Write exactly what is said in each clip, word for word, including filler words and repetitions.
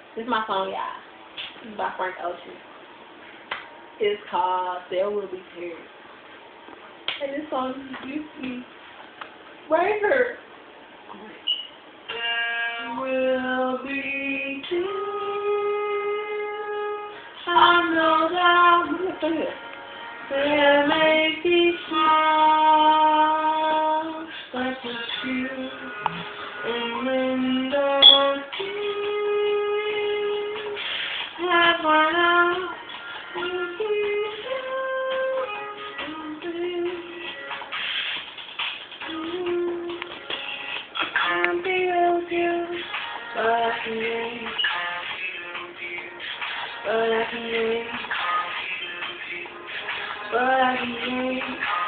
This is my song, y'all. This is by Frank Ocean. It's called There Will Be Tears. And this song is juicy. Right here. Will be tears. I know that there may be smiles, but just you. And when the tears have run out, you'll be I can't be with you, but I can dream. But I can dream. But I can dream.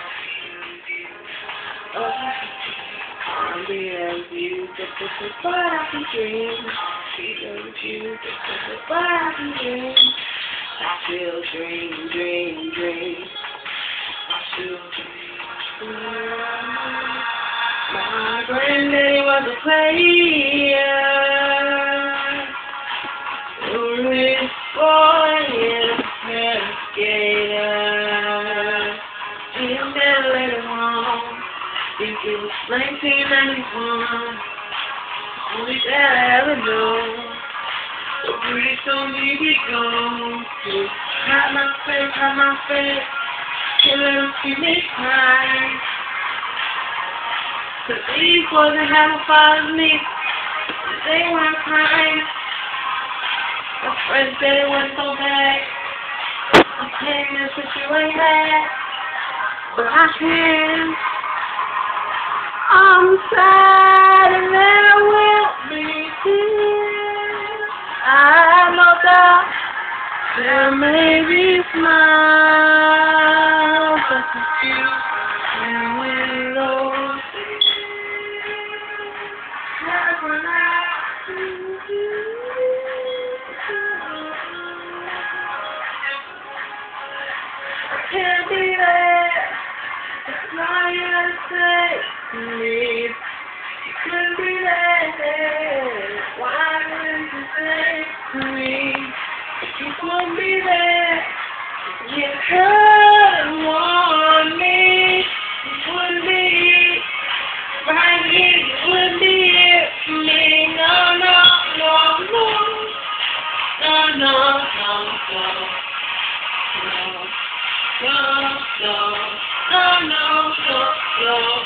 But I can't be with you, but I can dream. Be with you, but I can dream. I still dream, dream, dream. I still dream. My granddaddy was a player, a rich boy and a skater. He never let him wrong. It was nineteen ninety-one, only that I ever know. So pretty soon he be gone. Hide my face, hide my face, can't let him see me cry. Cause these boys that have a father's me, they weren't crying. My friends said it wasn't so bad. I'm saying this that you ain't had, but I can. I'm sad and there will be tears. I have no doubt there may be smiles, but it's you and when those have run out. I can't be there. It's not your mistake. Me, you couldn't be there. Why wouldn't you say to me? You couldn't be there. You couldn't want me. You wouldn't be right here. You wouldn't be here for me. No, no, no, no. No, no, no, no. No, no, no, no, no, no, no.